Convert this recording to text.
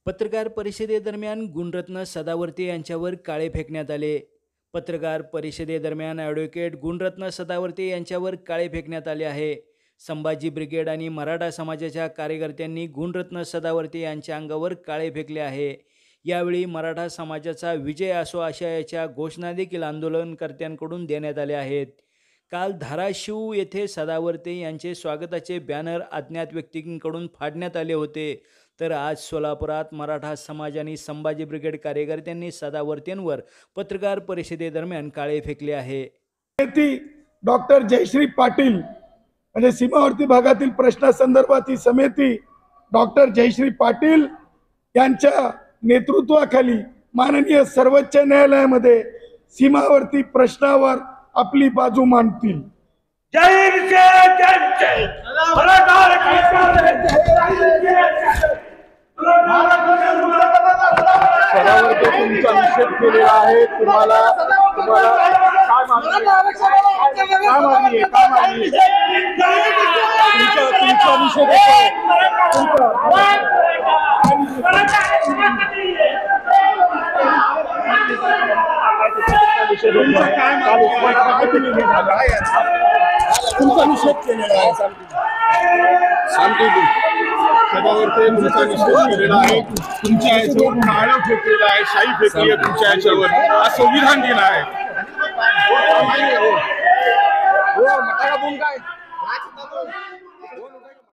पत्रकार परिषदेदरम्यान गुणरत्न सदावर्ते यांच्यावर काळे फेकण्यात आले. पत्रकार परिषदेदरम्यान ॲडव्होकेट गुणरत्न सदावर्ते यांच्यावर काळे फेकण्यात आले आहे. संभाजी ब्रिगेड आणि मराठा समाजाच्या कार्यकर्त्यांनी गुणरत्न सदावर्ते यांच्या अंगावर काळे फेकले आहे. यावेळी मराठा समाजाचा विजय असो अशा घोषणा देखील आंदोलनकर्त्यांकडून देण्यात आल्या आहेत. काल धाराशिव येथे सदावर्ते यांचे स्वागताचे बॅनर अज्ञात व्यक्तींकडून फाडण्यात आले होते. तर आज सोलापुरात मराठा समाज आणि संभाजी ब्रिगेड कार्यकर्त्यांनी सदावर्तेंवर पत्रकार परिषदेदरम्यान काळे फेकले आहे. डॉक्टर जयश्री पाटील म्हणजे सीमावर्ती भागातील प्रश्नासंदर्भात ही समिती डॉक्टर जयश्री पाटील यांच्या नेतृत्वाखाली माननीय सर्वोच्च न्यायालयामध्ये सीमावर्ती प्रश्नावर आपली बाजू मांडतील. सदावर्ते तुमचा निषेध केलेला आहे. तुम्हाला काय मागणी तुमचा निषेध तुमचा निषेध केलेला आहे. सदावर्ते तुमचा निषेध केलेला आहे. तुमच्या याच्यावर काळं फेकलेलं आहे, शाई फेकली आहे तुमच्या याच्यावर. हा संविधान दिन आहे.